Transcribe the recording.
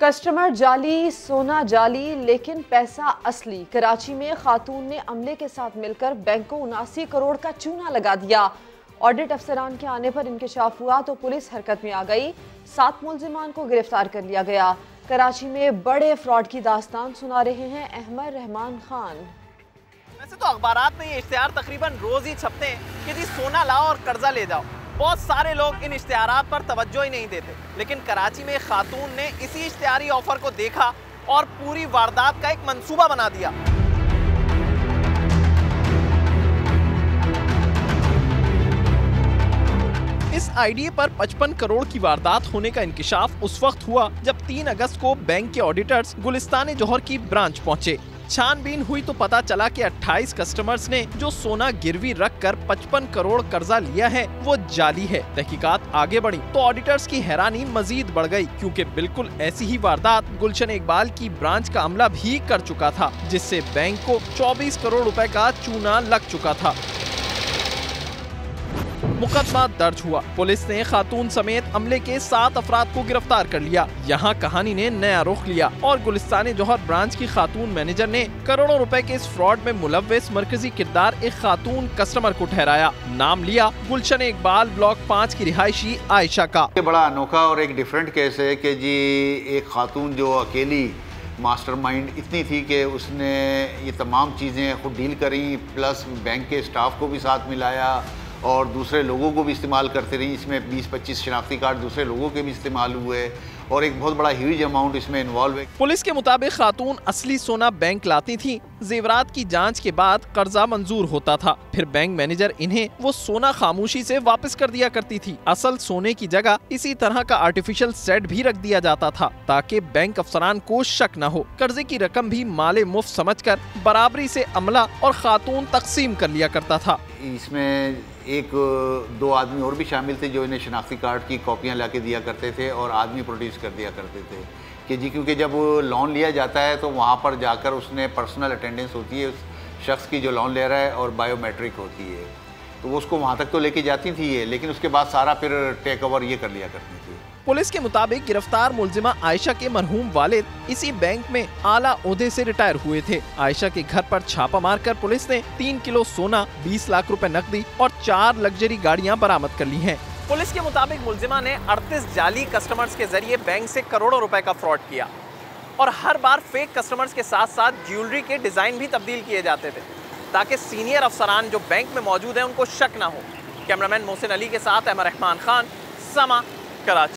Customer जाली, सोना जाली, लेकिन पैसा असली। कराची में खातून ने अमले के साथ मिलकर बैंक को 79 करोड़ का चूना लगा दिया। ऑडिट अफसरान के आने पर इंकशाफ हुआ तो पुलिस हरकत में आ गई। 7 मुलजिमान को गिरफ्तार कर लिया गया। कराची में बड़े फ्रॉड की दास्तान सुना रहे हैं अहमद रहमान खान। वैसे तो अखबारात में ये इश्तिहार तकरीबन रोज ही छपते हैं कि जी सोना लाओ और कर्जा ले जाओ। बहुत सारे लोग इन इश्तिहारात पर तवज्जो ही नहीं देते, लेकिन कराची में खातून ने इसी इश्तिहारी ऑफर को देखा और पूरी वारदात का एक मंसूबा बना दिया। इस आईडिया पर 55 करोड़ की वारदात होने का इंकिशाफ उस वक्त हुआ जब 3 अगस्त को बैंक के ऑडिटर्स गुलिस्तान जौहर की ब्रांच पहुंचे। छानबीन हुई तो पता चला कि 28 कस्टमर्स ने जो सोना गिरवी रखकर 55 करोड़ कर्जा लिया है वो जाली है। तहकीकात आगे बढ़ी तो ऑडिटर्स की हैरानी मजीद बढ़ गई, क्योंकि बिल्कुल ऐसी ही वारदात गुलशन इकबाल की ब्रांच का अमला भी कर चुका था, जिससे बैंक को 24 करोड़ रुपए का चूना लग चुका था। मुकदमा दर्ज हुआ। पुलिस ने खातून समेत अमले के 7 अफराद को गिरफ्तार कर लिया। यहाँ कहानी ने नया रुख लिया और गुलिस्तान जौहर ब्रांच की खातून मैनेजर ने करोड़ों रुपए के इस फ्रॉड में मुलव्विस मरकजी किरदार एक खातून कस्टमर को ठहराया। नाम लिया गुलशन इकबाल ब्लॉक 5 की रिहायशी आयशा का। बड़ा अनोखा और एक डिफरेंट केस है कि जी एक खातून जो अकेली मास्टरमाइंड इतनी थी कि उसने ये तमाम चीज़ें खुद डील करी, प्लस बैंक के स्टाफ को भी साथ मिलाया और दूसरे लोगों को भी इस्तेमाल करते रही। इसमें 20-25 शनाख्ती कार्ड दूसरे लोगों के भी इस्तेमाल हुए और एक बहुत बड़ा ह्यूज अमाउंट इसमें इन्वॉल्व है। पुलिस के मुताबिक खातून असली सोना बैंक लाती थी। जेवरात की जांच के बाद कर्जा मंजूर होता था, फिर बैंक मैनेजर इन्हें वो सोना खामोशी से वापस कर दिया करती थी। असल सोने की जगह इसी तरह का आर्टिफिशियल सेट भी रख दिया जाता था ताकि बैंक अफसरान को शक न हो। कर्जे की रकम भी माले मुफ्त समझकर बराबरी से अमला और खातून तकसीम कर लिया करता था। इसमें 1-2 आदमी और भी शामिल थे जो इन्हें शनाख्ती कार्ड की कॉपियाँ ला के दिया करते थे और आदमी प्रोड्यूस कर दिया करते थे कि जी, क्योंकि जब लोन लिया जाता है तो वहाँ पर जाकर उसने पर्सनल अटेंडेंस होती है उस शख्स की जो लोन ले रहा है और बायोमेट्रिक होती है, तो वो उसको वहाँ तक तो लेके जाती थी ये, लेकिन उसके बाद सारा फिर टेक ओवर ये कर लिया करती थी। पुलिस के मुताबिक गिरफ्तार मुलजिमा आयशा के मरहूम वालिद इसी बैंक में आला ओहदे से रिटायर हुए थे। आयशा के घर पर छापा मारकर पुलिस ने 3 किलो सोना, 20 लाख रुपए नकदी और 4 लग्जरी गाड़ियां बरामद कर ली हैं। पुलिस के मुताबिक मुलजिमा ने 38 जाली कस्टमर्स के जरिए बैंक से करोड़ों रुपए का फ्रॉड किया और हर बार फेक कस्टमर्स के साथ साथ ज्वेलरी के डिजाइन भी तब्दील किए जाते थे ताकि सीनियर अफसरान जो बैंक में मौजूद है उनको शक न हो। कैमरामैन मोहसिन अली के साथ अहमद रहमान खान, समा, कराची।